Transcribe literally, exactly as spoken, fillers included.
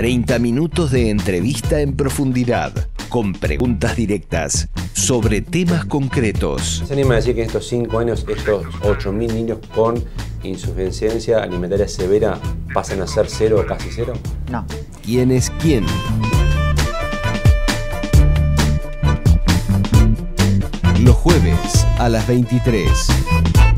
treinta minutos de entrevista en profundidad, con preguntas directas sobre temas concretos. ¿Se anima a decir que en estos cinco años, estos ocho mil niños con insuficiencia alimentaria severa pasan a ser cero o casi cero? No. ¿Quién es quién? Los jueves a las veintitrés.